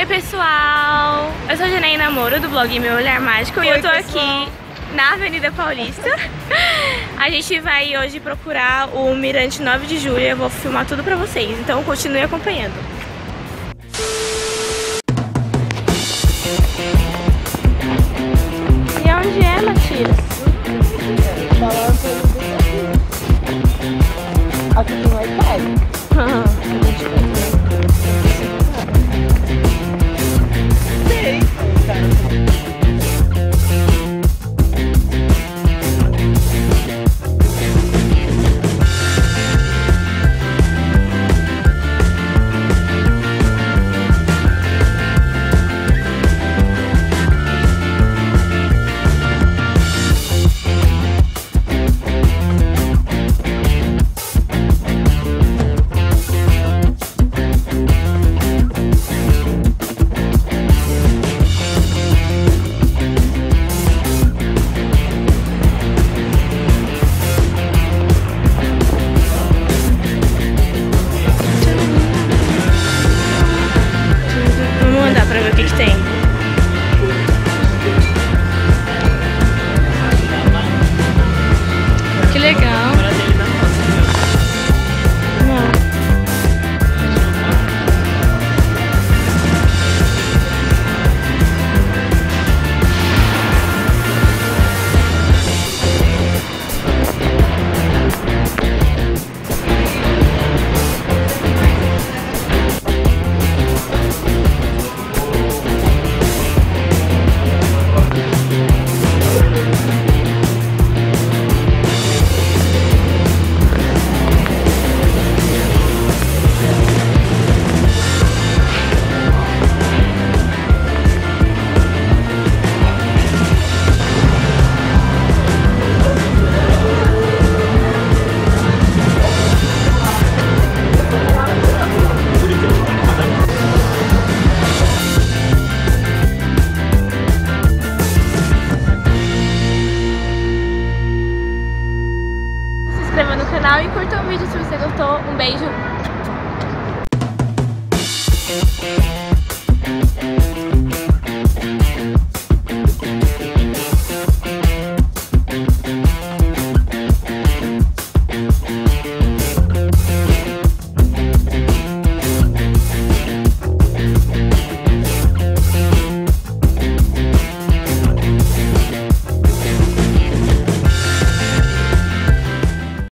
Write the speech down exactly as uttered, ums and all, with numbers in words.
Oi pessoal, eu sou a Janaina Moura do blog Meu Olhar Mágico. Oi, e eu tô pessoal. aqui na Avenida Paulista. A gente vai hoje procurar o Mirante nove de julho. Eu vou filmar tudo pra vocês, então continue acompanhando. E onde é, Matias? Aqui tem Wi-Fi. Se inscreva no canal e curta o vídeo se você gostou. Um beijo!